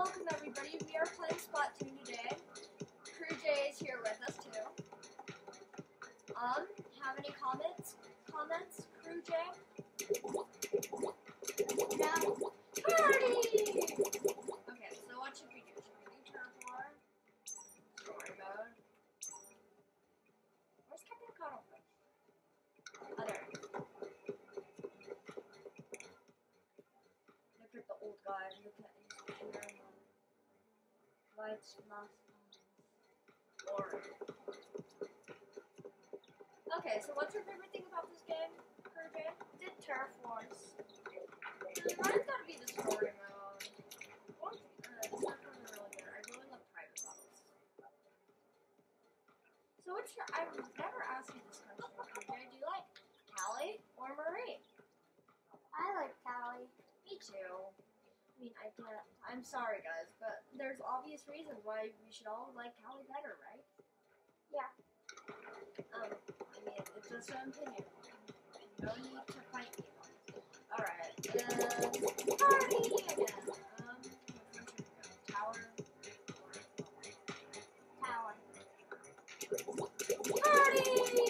welcome everybody. We are playing Splatoon today. Crew J is here with us too. Have any comments? Crew J? No. Party! Okay, so what should we do? Should we do turn war? Story mode. Where's Captain Cuttlefish? Oh, there he is. Look at the old guy. Look at his hair. Lights, last orange. Okay, so what's your favorite thing about this game, Crew J? The turf wars. Mine's gotta be the story mode. Turf wars are really good. I really love private battles. So what's your? I've never asked you this question, Crew J. Do you like Callie or Marie? I like Callie. Me too. I mean, I'm sorry, guys, but there's obvious reasons why we should all like Callie better, right? Yeah. I mean, it's just an opinion. No need to fight me on it. Alright, party again. Tower. Tower. Party!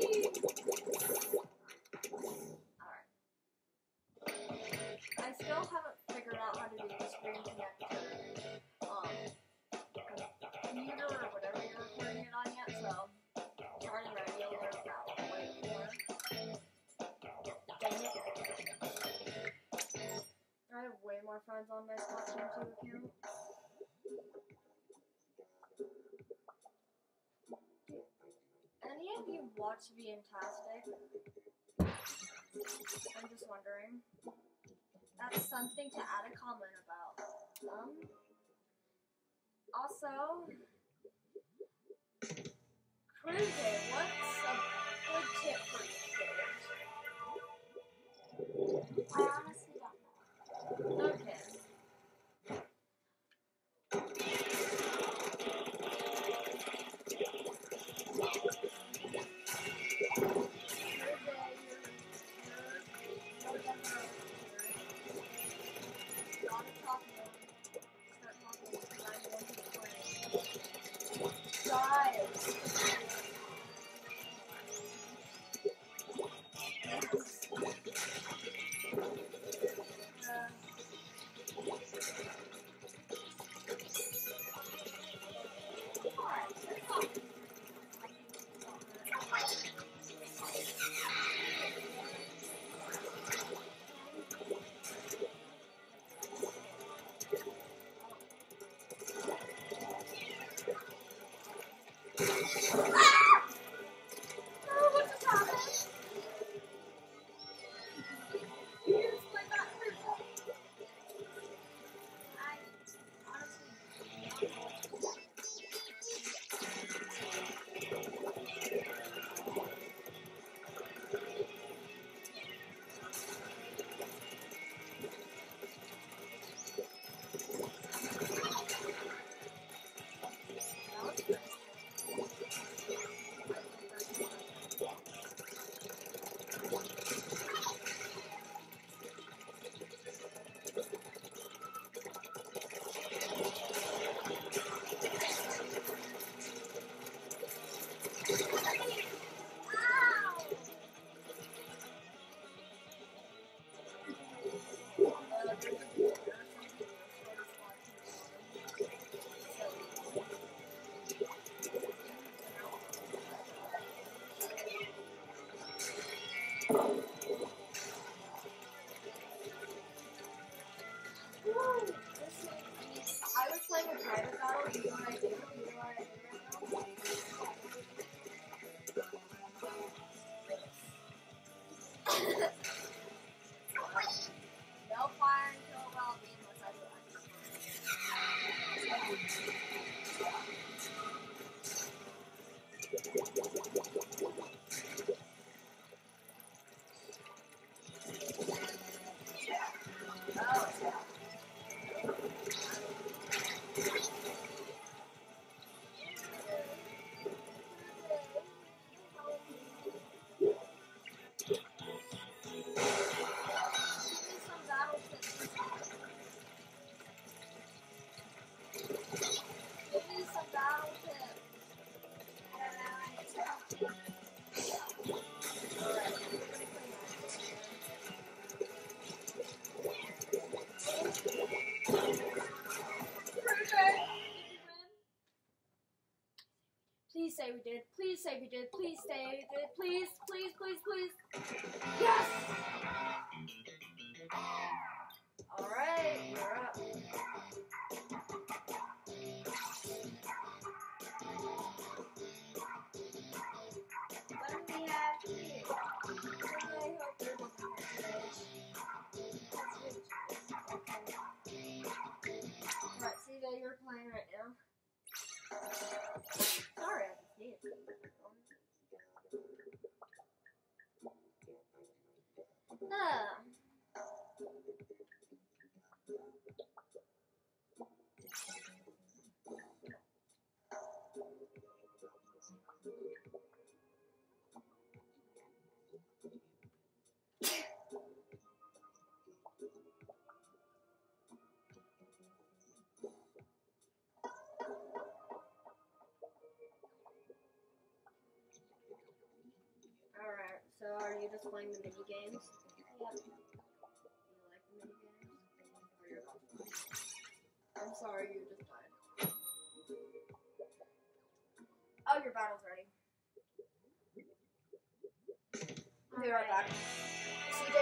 Alright. I still haven't figured out how to do the screen connector, computer or whatever you're recording it on yet, so sorry that I will learn that way more. Dang it. I have way more friends on my Splatoon 2 account. Any of you watch Fantastic? I'm just wondering. That's something to add a comment about. Also, Crew J, what's a good tip for you kids? I honestly don't know. Okay. I was playing a private battle, you know what I do? You know what I do right now? No fire until about me unless I do Please say we did. Please say we did. Please say we did. Please, please, please, please. Yes! Alright, you're up. What do we have here? I hope there doesn't have Alright, see that you're playing right now. Sorry, I can see it. Alright, so are you just playing the mini games? Yep. Do you like the mini games? Or you're about to play? I'm sorry, you just died. Oh, your battle's ready. I'll be right back. CJ.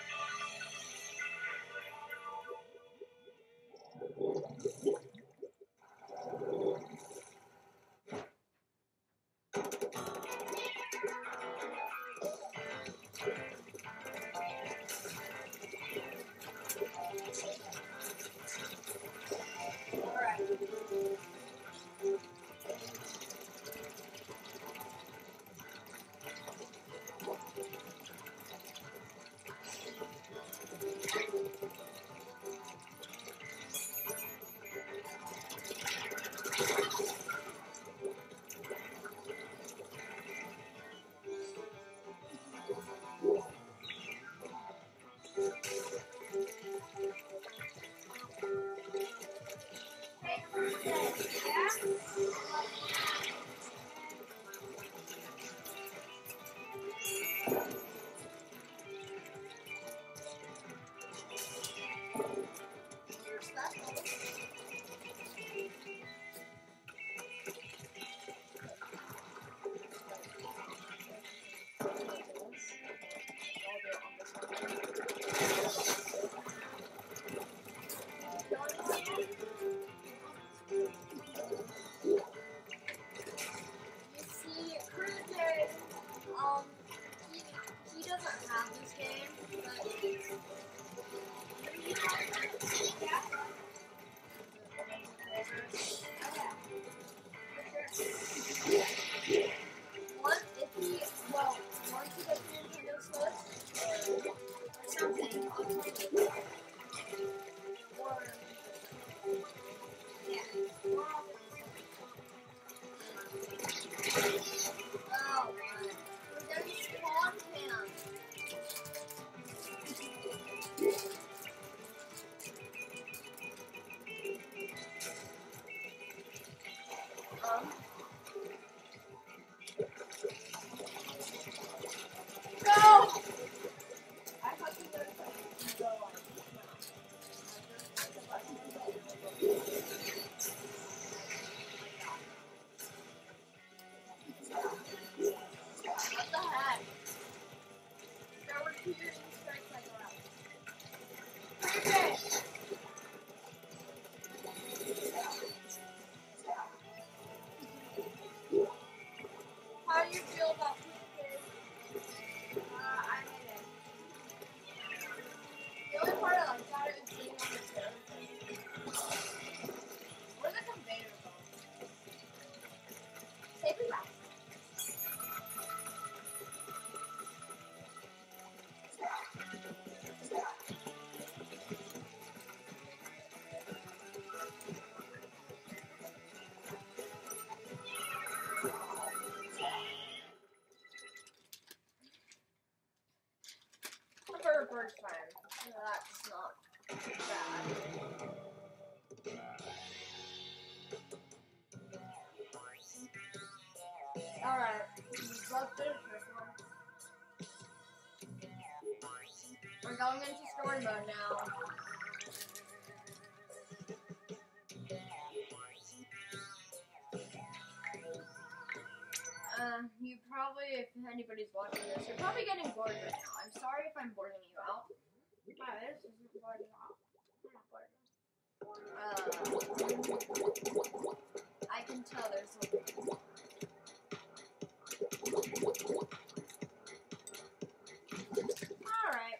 He doesn't have this game, Once you get the Nintendo Switch or something, I'll play with you. Or, yeah. Oh, there's spawn cam. No! I thought you were going to go on. What the heck? There were 2 years and strikes like that. Perfect! How do you feel about PK? I hate it. The only part I like about it is being on the stairs. Where the conveyor goes? Take it back. For a bird fan, that's not bad. Alright, let's do the first one. We're going into story mode now. You probably, if anybody's watching this, you're probably getting bored right now. I'm sorry if I'm boring you out. This isn't boring at all. I'm not bored. I can tell there's something. Alright.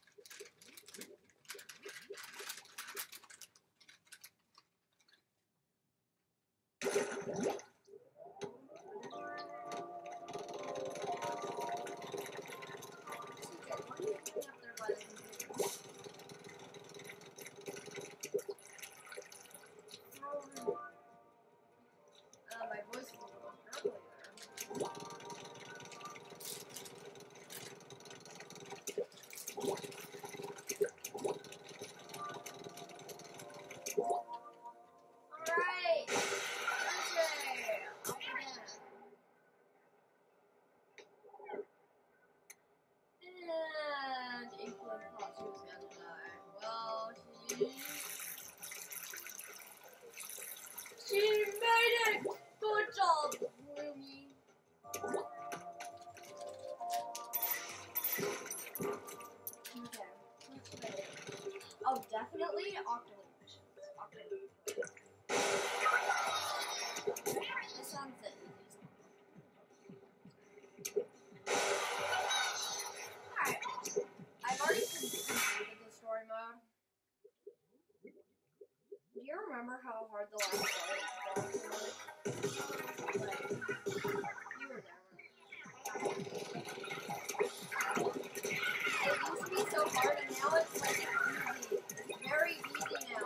My voice is a little gurgly there. Alright! Okay! Up again. And April thought she was gonna die. Well, she made it! Good job, Ruby! Okay, what's today? Oh, definitely Octolink missions. Octolink. This sounds it. Alright. I've already completed the story mode. Do you remember how hard the last boss was? Like, you were there. It used to be so hard, and now it's like easy. It's very easy now.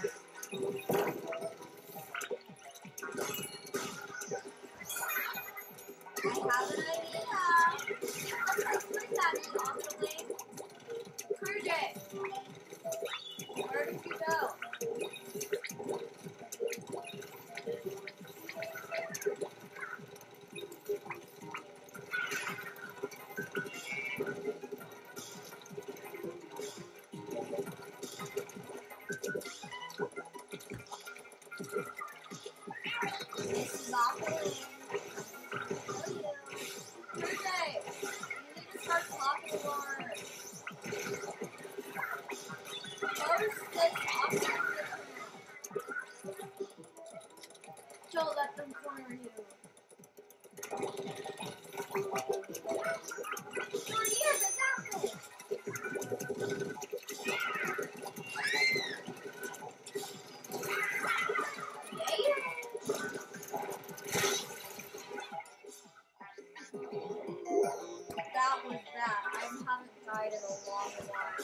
I have an idea. Let's put that in Octolink. Cruise. Where did you go? This is Octolink. Cruise. You need to start talking more. Post this Octolink. Don't let them corner you. Yes, exactly. Yeah. That was that. I haven't died in a long while.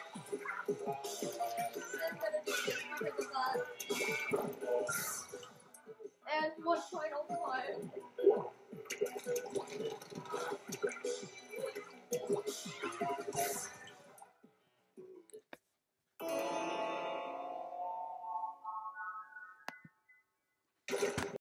I'm gonna do this because of that. And one final time.